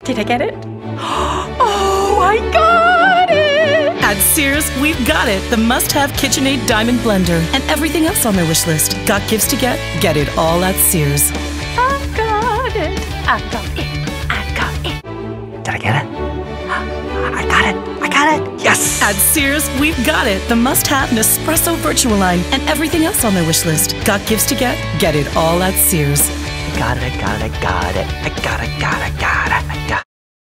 Did I get it? Oh, I got it! At Sears, we've got it. The must-have KitchenAid Diamond Blender and everything else on their wish list. Got gifts to get? Get it all at Sears. I got it. I got it. I got it. Did I get it? I got it. I got it. Yes! At Sears, we've got it. The must-have Nespresso Virtual Line and everything else on their wish list. Got gifts to get? Get it all at Sears. I got it. I got it. I got it. I got it. I got it. I got it.